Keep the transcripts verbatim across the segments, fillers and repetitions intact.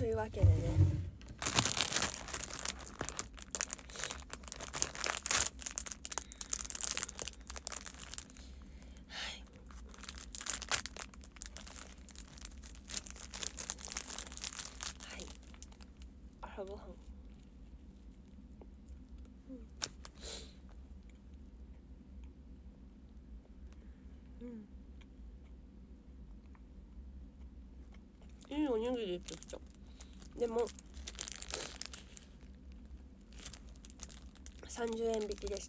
というわけでね、朝ごはん、うん、うん、いいおにぎりちょっとでもさんじゅうえん引きでした。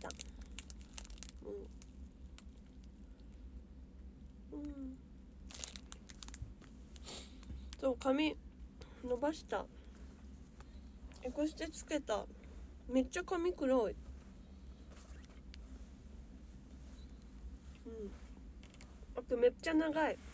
うん、うん、そう髪伸ばした、エクステつけた、めっちゃ髪黒い。うん、あとめっちゃ長い。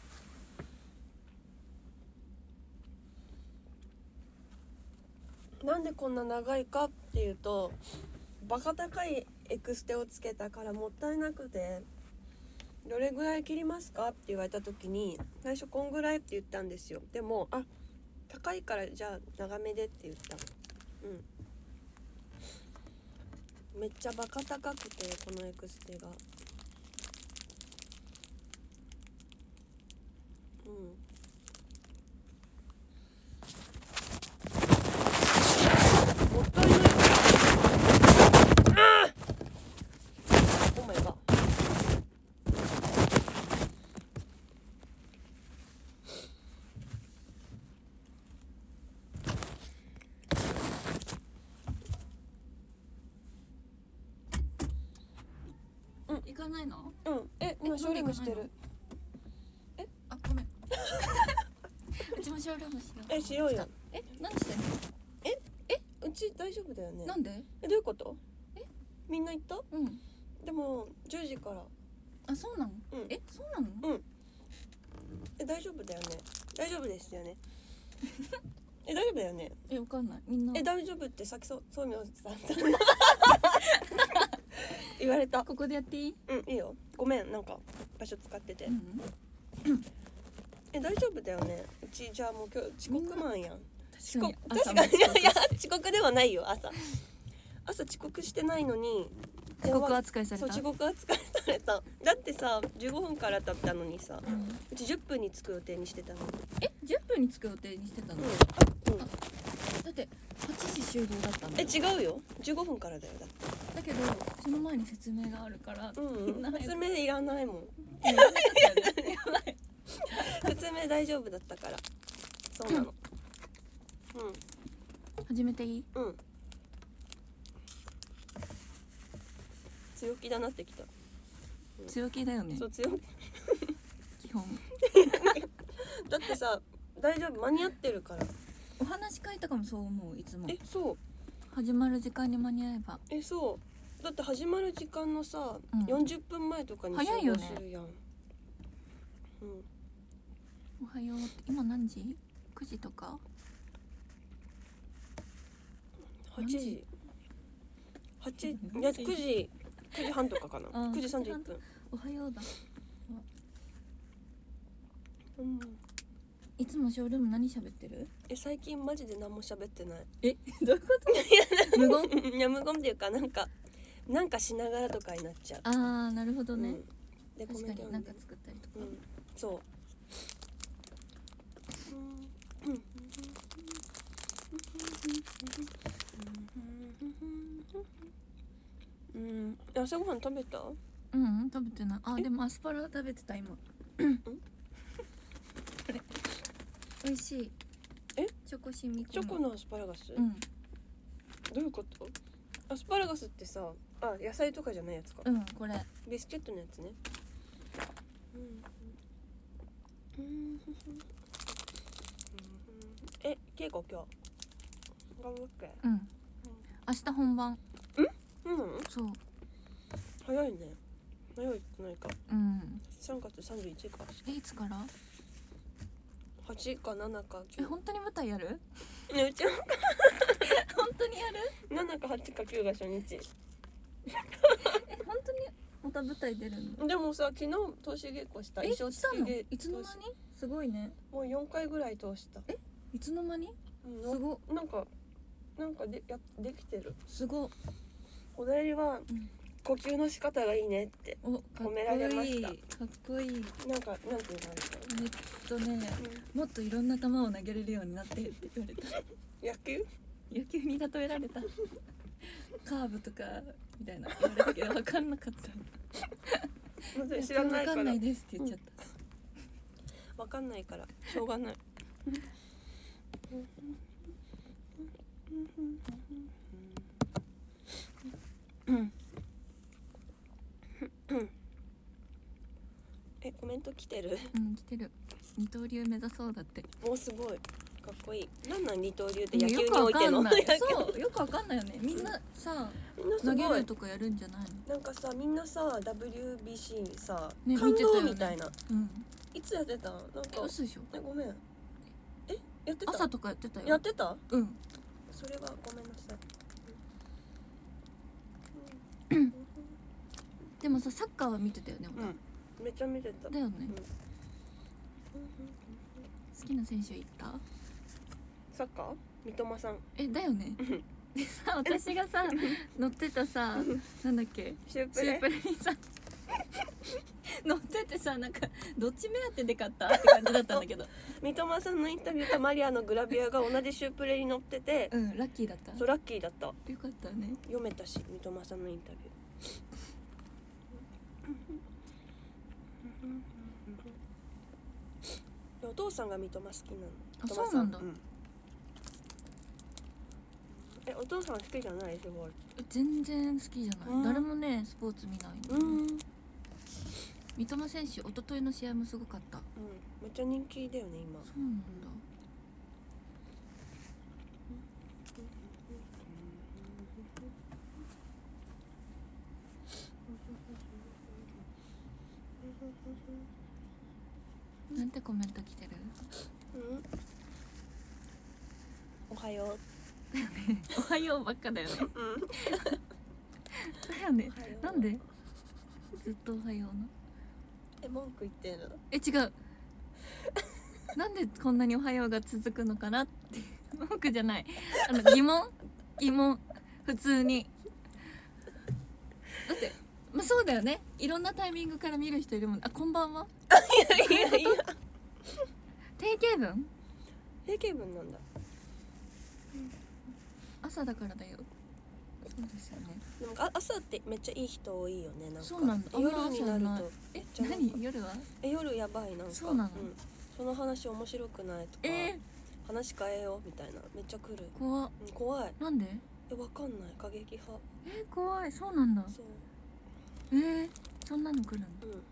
なんでこんな長いかっていうと、バカ高いエクステをつけたからもったいなくて、どれぐらい切りますかって言われた時に最初こんぐらいって言ったんですよ。でもあ高いからじゃあ長めでって言った。うん、めっちゃバカ高くてこのエクステが、うん、もったいない。あーお前が行かないの？ うん、え、今ショールームしてる。 え、あ、ごめん。うちもショールームしよう。 え、しようよ。 え、何してんの？ え、え、うち大丈夫だよね。 なんで？ え、どういうこと？ え、 みんな行った？ うん。 でもじゅうじから。 あ、そうなの？ うん。 え、そうなの？ うん。え、大丈夫だよね。大丈夫ですよね。え、大丈夫だよね。 え、わかんない。みんな。 え、大丈夫ってさっきそそうみょうさん言われた。 ここでやっていい？ うん、いいよ。ごめん、なんか場所使ってて。 うん。 え、大丈夫だよね。うちじゃあもう今日遅刻マンやん。遅刻、 確確かに。いやいや遅刻ではないよ。朝朝遅刻してないのに遅刻扱いされた。 そう、遅刻扱いされた。だってさじゅうごふんから経ったのにさ、 うん、 うちじゅっぷんに着く予定にしてたの。 え、じゅっぷんに着く予定にしてたの？ うん、あ、うん、 だってはちじ終了だったんだえ、 よ。 違うよ、じゅうごふんからだよ。だってだけどその前に説明があるから、 うん、説明いらないもん。説明大丈夫だったから。そうなの。うん、 始めていい？ うん、強気だなってきた。 強気だよね。 そう、強気基本。 だってさ大丈夫、間に合ってるから。 お話し会とかもそう思う。いつもえ、そう、 始まる時間に間に合えば。 え、そうだって始まる時間のさ、 うん、 よんじゅっぷんまえとかに集合するやん。うん、 おはようって。今何時？くじとかはちじ、はち、いやくじ、くじはんとかかな。くじさんじゅっぷん。 おはようだ。 うん、 いつもショールーム何喋ってる？ え、最近マジで何も喋ってない。 え、どういうこと？無言？ いや、無言っていうか、なんかなんかしながらとかになっちゃう。 あー、なるほどね、うん、 で確かになんか作ったりとか、うん、 そう、うん、朝ごはん食べた？ うん、うん、食べてない。あ、でもアスパラ食べてた今。これ美味しい。 え？ チョコシミコ。 チョコのアスパラガス？ うん。どういうこと？アスパラガスってさ、あ、野菜とかじゃないやつか。 うん、これビスケットのやつね。うん、え、稽古今日頑張っけ？ うん、明日本番。 うん？うん、 そう。 早いね。早いってないか。 うん。 さんがつさんじゅういちにちか。 え、いつから？ はちかななか。 え、本当に舞台やる？ ね、うちは本当にやる？ ななかはちかきゅうが初日。 え、本当にまた舞台出るの？ でもさ、昨日通し稽古した。 え、 衣装したの？ 付きでいつの間に？すごいね。 もうよんかいぐらい通した。 え、いつの間に？ うんすごっなんかなんかでやできてる。 すごっ。 おだいりはうん呼吸の仕方がいいねってお、かっこ褒められましたいいかっこいい。 なんかなんていうのあえっとね、もっといろんな球を投げれるようになってって言われた。 野球野球に例えられた。カーブとかみたいな言われたけど分かんなかった。 知らないから分かんないですって言っちゃった。 わかんないからしょうがないえコメント来てるうん来てる。二刀流目指そうだって。 もうすごいかっこいい。なんなん二刀流って野球によくわおいてのかんない。そうよくわかんないよね。みんなさみんなす投げごいるとかやるんじゃないの？ なんかさみんなさ ダブリュービーシー さ、 ね感動見てたよねみたいな、 うん。 いつやってたなんかえ嘘でしょ。 えごめんえやってた朝とかやってたよ。 やってたうん。 それはごめんなさいでもさサッカーは見てたよね。 うん、うん、めっちゃ見てただよね。 うん好きな選手いた？ サッカー三笘さんえだよね。でさ私がさ乗ってたさなんだっけシュープレシュープレにさ乗っててさなんかどっち目当てで買ったって感じだったんだけど三笘さんのインタビューとマリアのグラビアが同じシュープレに載っててうんラッキーだった。 そうラッキーだった。 よかったね。 読めたし三笘さんのインタビューでお父さんが三笘好きなの。 あ三笘さそうなんだえお父さん好きじゃないすごい。 全然好きじゃない、 うん誰もねスポーツ見ないの、 うん、うん、 三笘選手一昨日の試合もすごかった。 めっちゃ人気だよね今。 そうなんだ。なんてコメント来てる？ うんおはよおはようばっかだよね。 う。うん。 だよねおはよ。うなんでずっとおはような。 え文句言ってんの？ え違う。なんでこんなにおはようが続くのかなって文句じゃない。あの疑問疑問普通に。だってまあそうだよね。いろんなタイミングから見る人いるもん。あこんばんは。 いやいやいや。 定型文？ 定型文なんだ。 朝だからだよ。そうですよね。 でもあ朝ってめっちゃいい人多いよねなんか。 そうなんだ。 夜になるあんま朝とえじゃあなんか何夜は？ え夜やばいなんか。 そうなのんその話面白くないとか。 え話変えようみたいなめっちゃ来る。 ー、怖っ。 うん怖い。 なんで？ えわかんない過激派。 えー、怖い。そうなんだ。 そう。 えー、そんなの来るの？ うん。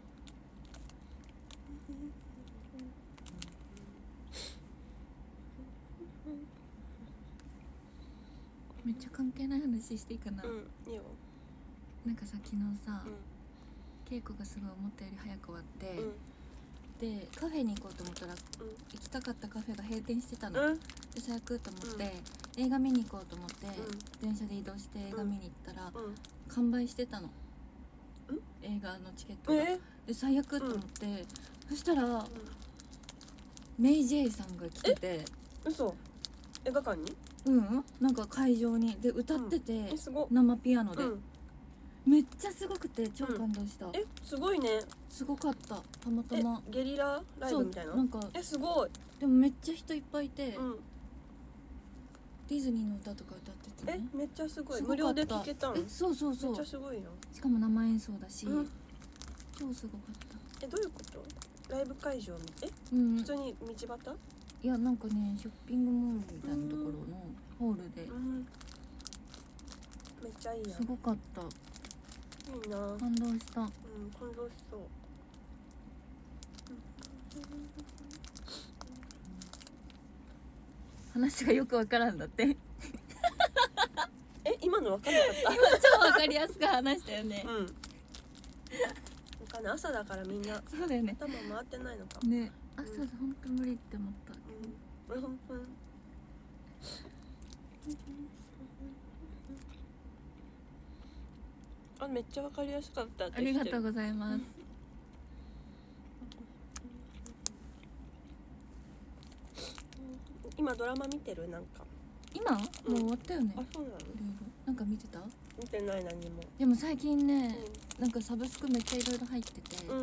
めっちゃ関係ない話していいかな。 うんいいよ。 なんかさ昨日さ、 うん稽古がすごい思ったより早く終わって、 うんでカフェに行こうと思ったらう行きたかったカフェが閉店してたの、 んうんで最悪と思って、映画見に行こうと思って、 う電車で移動して映画見に行ったら、 うん完売してたの、映画のチケットが。 えで最悪と思って、そしたらメイジェイさんが来てて、 嘘映画館にうんなんか会場にで歌ってて、 えすごっ生ピアノで、 うんめっちゃすごくて超感動した、 えすごいね。 すごかったたまたえま。 ゲリラライブみたいなそうなんかえすごい。 でもめっちゃ人いっぱいいて、 うんディズニーの歌とか歌っててえね。 めっちゃすごいすごかった無料で聴けたん。めえそうそうそっちゃう。 すごいよ。 しかも生演奏だし、 うん超すごかった。 えどういうことライブ会場えうん普通に道端いやなんかねショッピングモールみたいなところのホールでうんめっちゃいいやすごかった。 いいなうん感動した。 感動しそう話がよくわからんだってえ今の分かんなかっ今超わかりやすく話したよねたうん分かんない朝だからみんなそうだよね。 頭回ってないのかもね朝ほんと無理って思った。 うんうんうんあめっちゃ分かりやすかったってありがとうございます。 今ドラマ見てる？なんか今、もう終わったよね。 あ、そうなの？ いろいろなんか見てた？ 見てない何も。 でも最近ね、なんかサブスクめっちゃいろいろ入ってて、 うん、うん、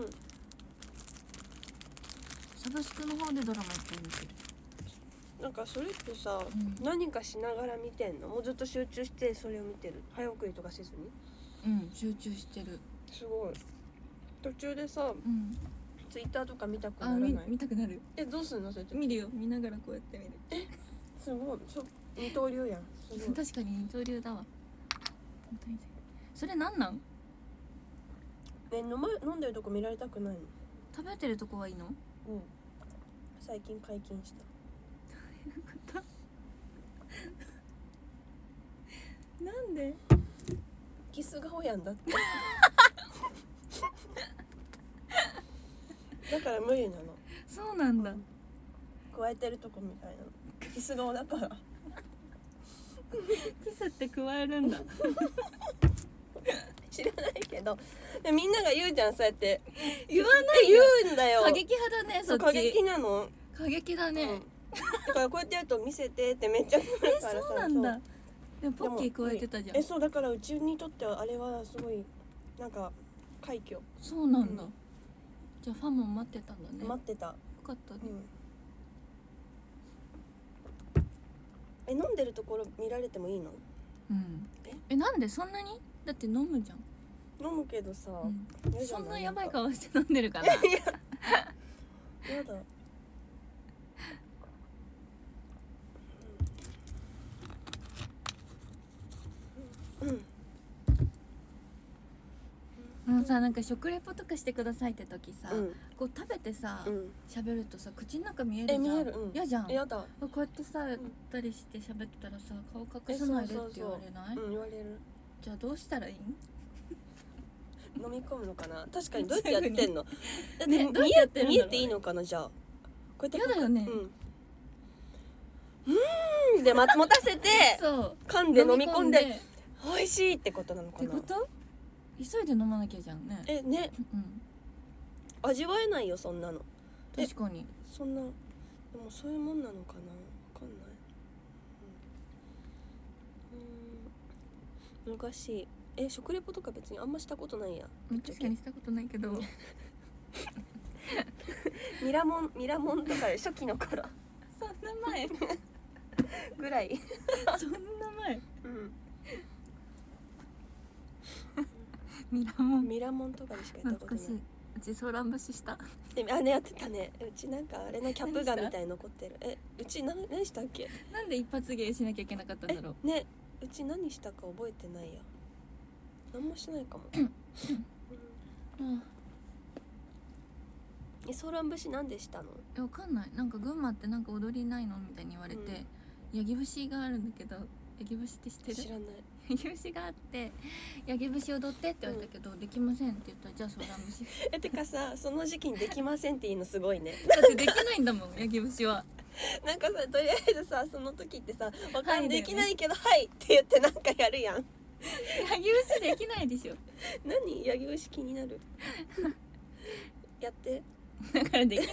サブスクの方でドラマいっぱい見てる。 なんかそれってさ、 うん何かしながら見てんの？もうずっと集中してそれを見てる？早送りとかせずに？ うん集中してる。 すごい。途中でさ、 うんツイッターとか見たくあ見ならない？ 見たくなる。 え、どうすんのそれって？ 見るよ、見ながらこうやって見る。 すごい、そ二刀流やん。すごい。 確かに二刀流だわ。本当にそれなんなん？ え、飲ま飲んでるとこ見られたくないの？ 食べてるとこはいいの？ うん。最近解禁した。 なんで？ キス顔やんだってだから無理なの。 そうなんだ。 加えてるとこみたいなのキス顔だからキスって加えるんだ。 知らないけど、でみんなが言うじゃん、そうやって言わないよ。 言うんだよ。 過激派だね、そっち。 過激なの。 過激だね、 うん、だからこうやってやると見せてってめっちゃ来るからさ。 え、そうなんだ。でもポッキー加えてたじゃん。 え、そうだからうちにとってはあれはすごいなんか快挙。 そうなんだ、 うん、 じゃあファンも待ってたんだね。 待ってた。よかったね、 うん、え、飲んでるところ見られてもいいの？ うんええ、なんでそんなに？だって飲むじゃん。 飲むけどさ、 うん嫌じゃい？ そんなやばい顔して飲んでるかな。 やだ。うん。 もうさ、なんか食レポとかしてくださいって時さ、 うん。 こう食べてさうん。 喋、るとさ口の中見えるじゃん。 え、見える。うん。 嫌じゃん。 やだ。 こうやってさ、やったりして喋ってたらさ、顔隠さないでって言われない？ うん、言われる。 じゃあどうしたらいい？ 飲み込むのかな。確かにどうやってやってんの？だってねどう見えやってやってるんだろうね見えていいのかな、じゃあ。こうやって。 嫌だよね。 うん。うーんでま持たせてそう噛んで飲み込んでっ美味しいってことなのかな。 てこと？急いで飲まなきゃじゃんね。 え、ね、 うん味わえないよそんなの。え確かに。 そんな、でもそういうもんなのかな、わかんない。うん、昔え食レポとか別にあんましたことないや。 うん確かにしたことないけど。 ミラモンミラモンとかで初期の頃そんな前ぐらい。 そんな前うんミラモンミラモンとかでしかやったことない。 懐かしい。うちソーラン節した。 であねやってたね。うちなんかあれのキャップガンみたいに残ってる。えうち何何したっけ？ なんで一発芸しなきゃいけなかったんだろう。 えねうち何したか覚えてないや。何もしないかも。 うんえソーラン節なんでしたの？ えわかんない。なんか群馬ってなんか踊りないのみたいに言われて、ヤギ節があるんだけど、ヤギ節って知ってる？ 知らない。 ヤギ節があってヤギ節踊ってって言われたけど、できませんって言ったらじゃあソーラン節。 えてかさその時期にできませんっていいのすごいね。 だってできないんだもんヤギ節は。 なんかさとりあえずさその時ってさわかん、 はいできないけどはいって言ってなんかやるやん。 ヤギ節できないでしょ。 何ヤギ節気になる。やってだからできない。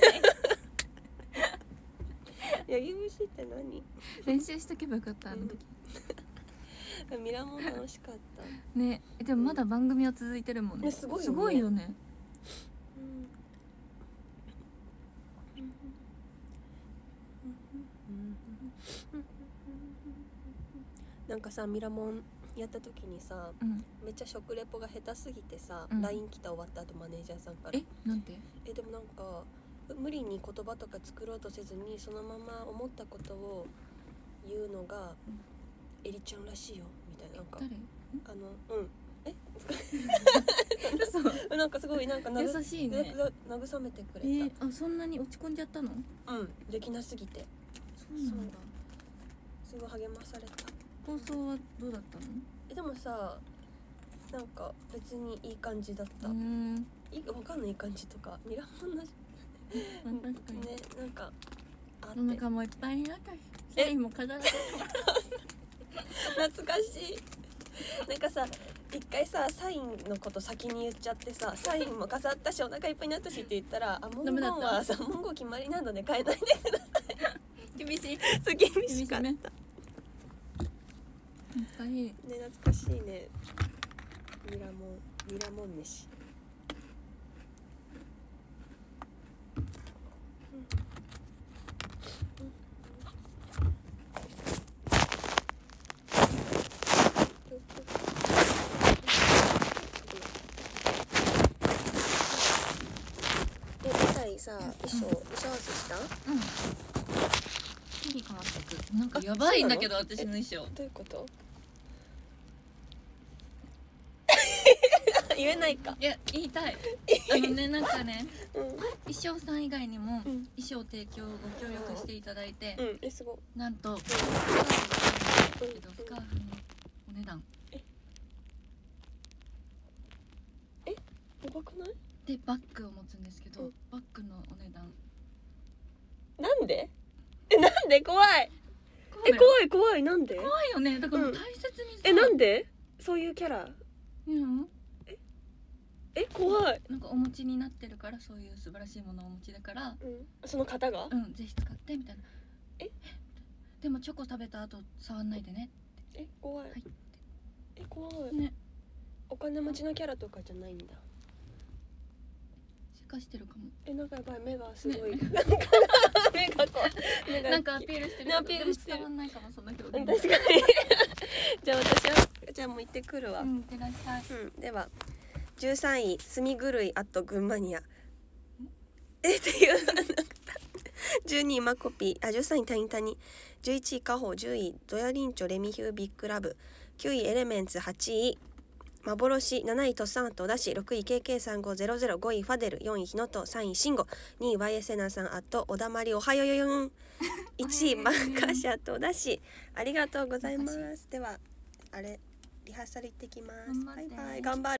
ヤギ節って何？ 練習しとけばよかったあの時。 ミラモン楽しかった。 ねえでもまだ番組は続いてるもんね。 ねすごいよねすごいよね。 なんかさミラモンやった時にさうん。 めっちゃ食レポが下手すぎてさ、 うんライン 来た終わった後マネージャーさんからえなんて？ えでもなんか無理に言葉とか作ろうとせずにそのまま思ったことを言うのが、 うんエリちゃんらしいよみたいななんか誰？ あのうんえ嘘。 なんかすごいなんか慰優しいね。 な慰めてくれた、 えー、あそんなに落ち込んじゃったの？ うんできなすぎてそうなんだ。 すごい励まされた。 放送はどうだったの？ えでもさなんか別にいい感じだった、 うーん。 いいわかんない感じとかミラモンのまあ確かに。 ねなんかあってお腹もいっぱいになったし、サインも飾られて。 懐かしい。なんかさ一回さサインのこと先に言っちゃってさサインも飾ったしお腹いっぱいになったしって言ったらあ文言はさ文言決まりなので変えないでください厳しい。 そう厳しかった。ね、 やっぱり懐かしいね。ミラモンミラモン飯。え、舞台さ、衣装衣装合わせした？ うん。日々変わってく。なんかやばいんだけど私の衣装。 どういうこと？言えないか。 いや言いたい。あのねなんかね、 うん、 衣装さん以外にもうん衣装提供ご協力していただいて、 うん、え、すごい。 なんとスカーフがスカーフのお値段やばくない？ でバッグを持つんですけど、 うんバッグのお値段なんで？え、なんで？怖い。え、怖い怖い。なんで？ 怖いよね。だからもううん大切にさ、 え、なんで？そういうキャラ？ うんえ、怖い。 なんかお持ちになってるから、そういう素晴らしいものをお持ちだから、 うん、その方が？ うんぜひ使ってみたいな。 えでもチョコ食べた後触んないでね。 え、怖い。 はいえ、怖い。 ね、 お金持ちのキャラとかじゃないんだ。 せかしてるかも。 え、なんかやばい、目がすごい。 ねなんか目がこう、目がなんかアピールしてる。 ねアピールしてるでも伝わんないかもその表うん、 現。 確かに。じゃあ私はじゃあもう行ってくるわ。 うん、いってらっしゃい。 うん、ではじゅうさんいすみぐるいあと群馬ニアえっていうのなかったじゅうにいマコピー、あじゅうさんいタニタニ、じゅういちいカホ、じゅういドヤリンチョレミヒュービッグラブ、きゅういエレメンツ、はちい幻、なないトッサンとだし、ろくい ケーケーさんごゼロゼロ、ごいファデル、よんいひのと、さんいシンゴ、にい ワイエスエナさんあとおだまりおはよよよん、いちいマンカシャとだし、ありがとうございます。ではあれリハーサル行ってきます。バイバイ、頑張る。